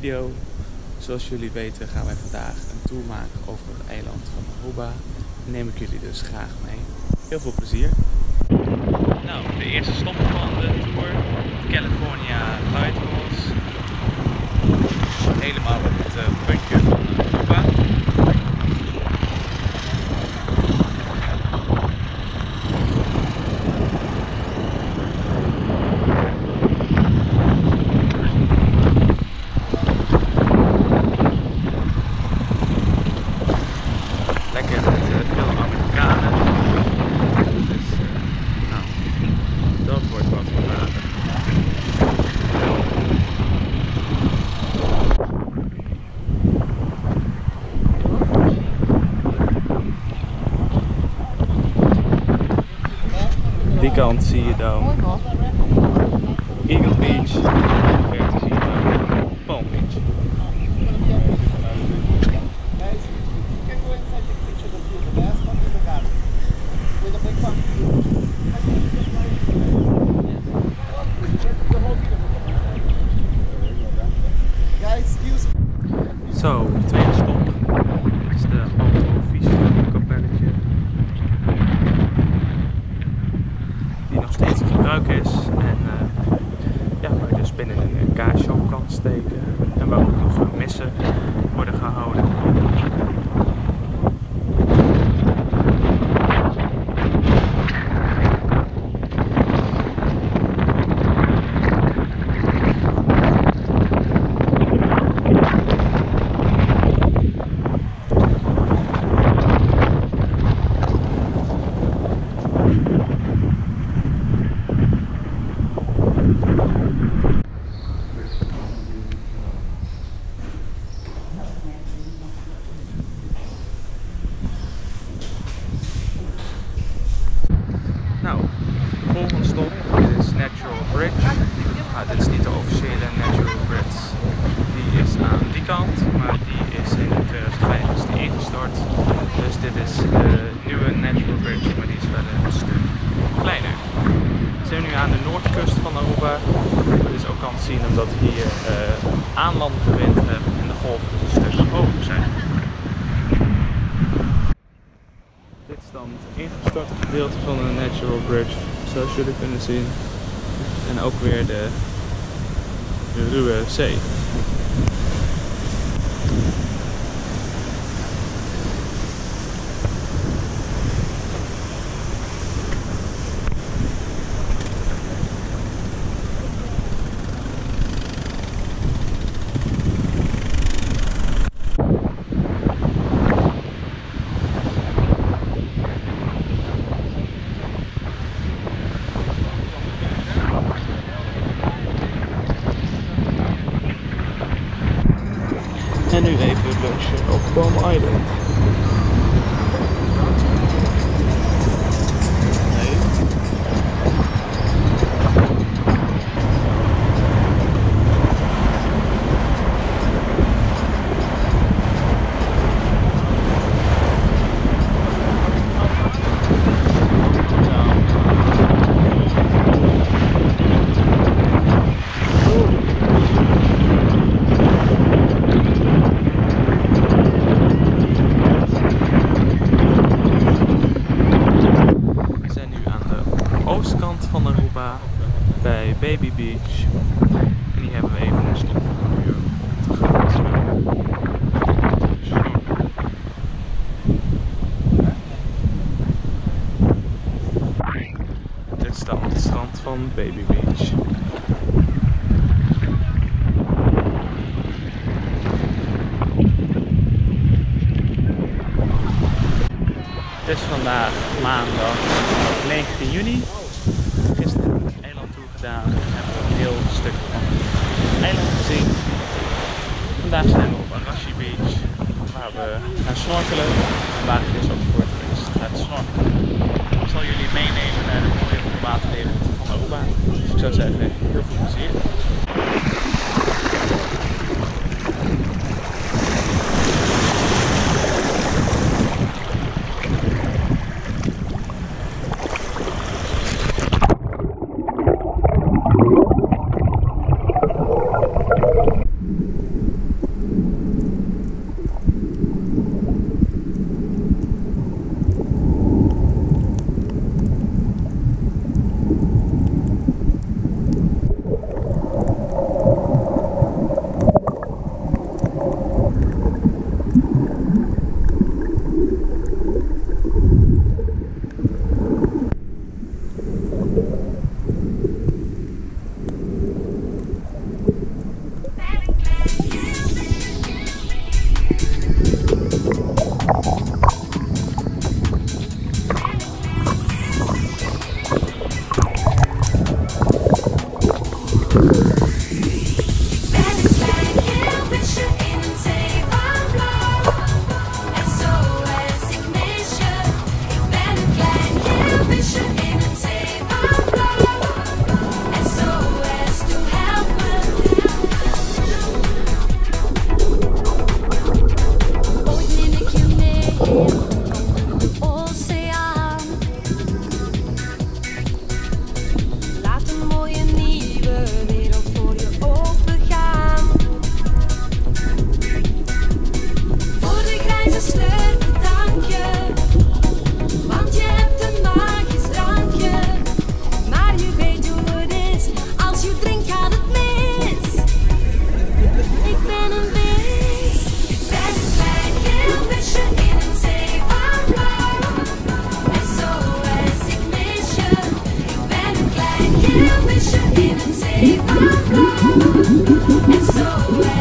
video. Zoals jullie weten gaan wij vandaag een tour maken over het eiland van Aruba. En neem ik jullie dus graag mee. Heel veel plezier! Nou, de eerste stop van de tour, California Lighthouse. Helemaal op het puntje van Aruba. Lekker met veel Amerikanen. Dus nou, dat wordt wat vandaag. Die kant zie je dan Eagle Beach, ver zie je dan Palm Beach. Zo, de tweede stop. Dit is de Alto kapelletje. Die nog steeds in gebruik is. En ja, waar je dus binnen een kaarsje op kan steken. En waar ook nog missen worden gehouden. Nou, de volgende stop is Natural Bridge. Dit is niet de officiële Natural Bridge. Die is aan die kant, maar die is in 2005 ingestort. Dus dit is de nieuwe Natural Bridge, maar die is wel een stuk kleiner. We zijn nu aan de noordkust van Aruba. Dat is ook aan te zien omdat we hier aanlandende wind hebben en de golven dus een stuk hoger zijn. Dit is dan het ingestorte gedeelte van de Natural Bridge, zoals jullie kunnen zien. En ook weer de ruwe zee. En nu even lunchen op Palm Island. Oostkant van Aruba bij Baby Beach. En hier hebben we even een stop van een uur om te gaan zwemmen. Dit is dan het strand van Baby Beach. Het is vandaag maandag 19 juni. Gisteren hebben we het eiland toe gedaan en hebben we een heel stuk van het eiland gezien. Vandaag zijn we op Arashi Beach, waar we gaan snorkelen. Vandaag is ook voor het eerst het snorkelen. Ik zal jullie meenemen naar de mooie waterwereld van Aruba. Dus ik zou zeggen, heel veel plezier.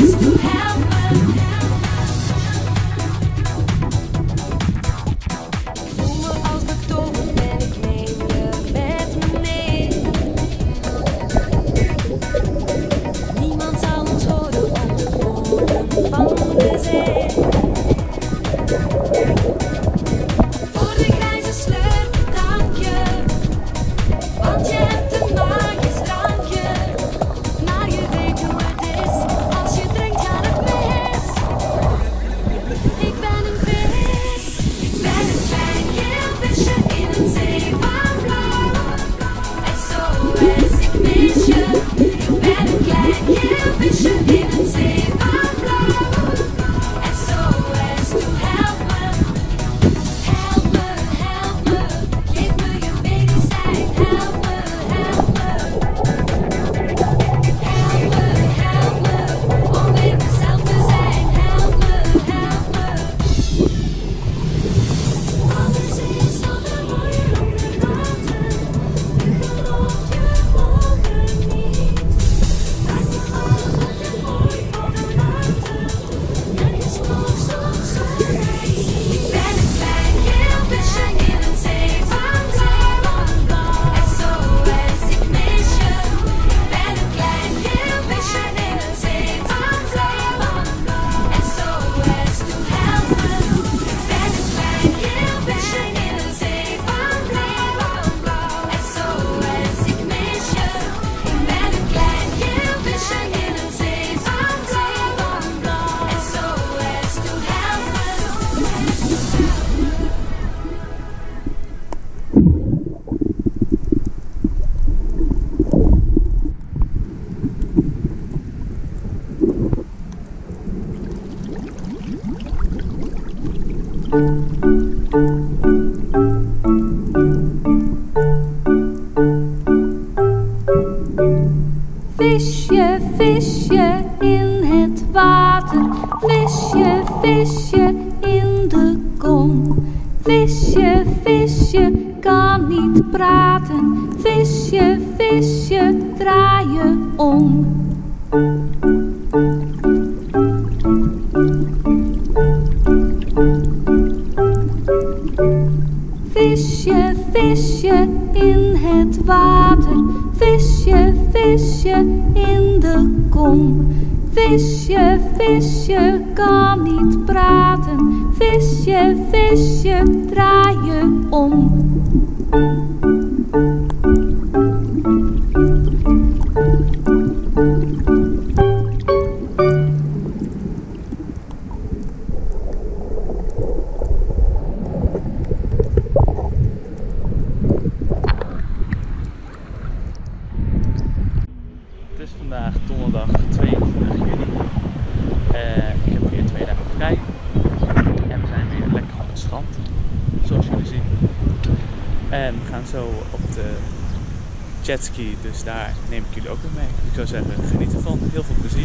Visje, visje in het water, visje, visje in de kom. Visje, visje kan niet praten, visje, visje draai je om. Visje, visje in het water, visje, visje in de kom. Visje, visje kan niet praten, visje, visje draai je om. Het is vandaag donderdag 22 juni. Ik heb weer 2 dagen vrij. En we zijn weer lekker op het strand, zoals jullie zien. En we gaan zo op de jetski, dus daar neem ik jullie ook weer mee. Ik zou zeggen, geniet ervan. Heel veel plezier.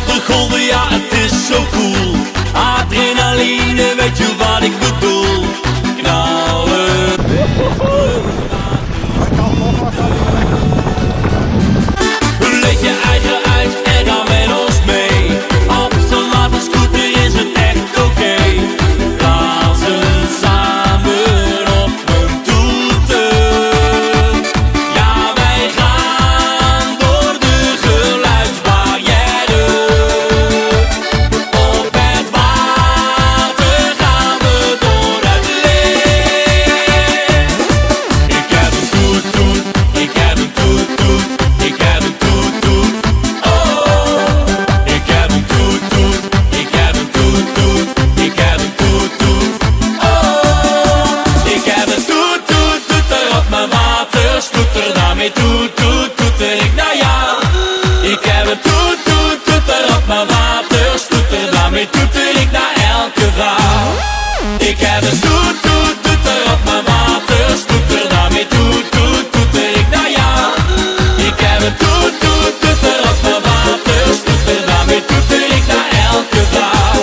op de golven, ja het is zo cool. Adrenaline, weet je wat ik bedoel? Knallen. Leef je eigen uit en ga met ons mee. Op zo'n waterscooter is het echt oké. Blazen samen op een toeter. Ja, wij gaan door de geluidsbarrière. Op het water gaan we door het licht. Ik heb een toet-toet, ik heb een toet-toet, ik heb een toet-toet. Oh, ik heb een toet-toet, ik heb een toet-toet, ik heb een toet-toet. Oh, ik heb een toet-toet, toeter op mijn waterscooter. Daarmee toet-toet, toeter ik naar jou. Ik heb een toet-toet, toeter op mijn waterscooter. Daarmee toeter ik naar elke vrouw. Ik heb een toet-toet, toeter op mijn waterscooter. Daarmee toet-toet, toeter ik naar jou. Ik heb een toet-toet, toeter op mijn waterscooter. Daarmee toeter ik naar elke vrouw.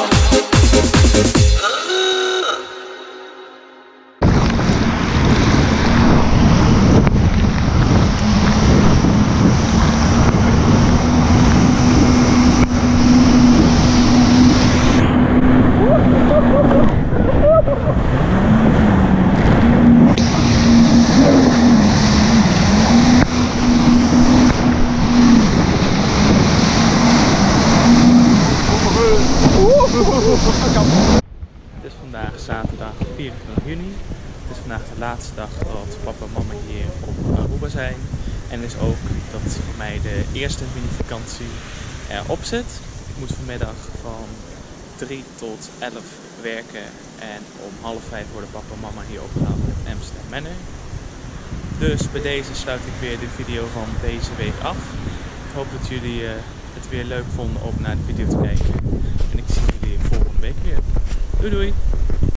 Het is vandaag zaterdag 24 juni. Het is vandaag de laatste dag dat papa en mama hier op Aruba zijn. En is ook dat voor mij de eerste mini-vakantie erop zit. Ik moet vanmiddag van 3 tot 11 werken. En om 4:30 worden papa en mama hier opgehaald met Amsterdam Manor. Dus bij deze sluit ik weer de video van deze week af. Ik hoop dat jullie het weer leuk vonden om naar de video te kijken. En ik zie jullie volgende week weer. Doei doei!